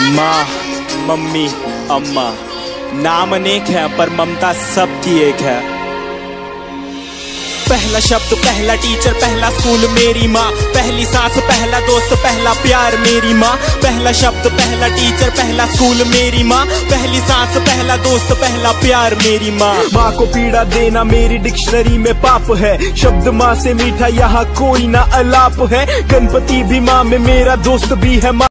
माँ, मम्मी, अम्मा, नाम अनेक है पर ममता सबकी एक है। पहला शब्द, पहला टीचर, पहला स्कूल मेरी माँ, पहली सांस, पहला दोस्त, पहला प्यार मेरी माँ। पहला शब्द, पहला टीचर, पहला स्कूल मेरी माँ, पहली सांस, पहला दोस्त, पहला प्यार मेरी माँ। माँ को पीड़ा देना मेरी डिक्शनरी में पाप है, शब्द माँ से मीठा यहाँ कोई ना अलाप है। गणपति भी माँ में मेरा दोस्त भी है।